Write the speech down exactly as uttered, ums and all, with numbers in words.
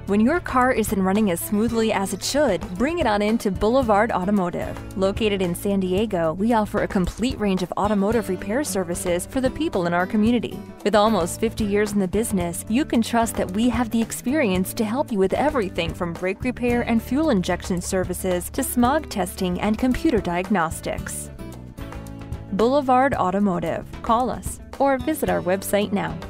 When your car isn't running as smoothly as it should, bring it on into Boulevard Automotive. Located in San Diego, we offer a complete range of automotive repair services for the people in our community. With almost fifty years in the business, you can trust that we have the experience to help you with everything from brake repair and fuel injection services to smog testing and computer diagnostics. Boulevard Automotive. Call us or visit our website now.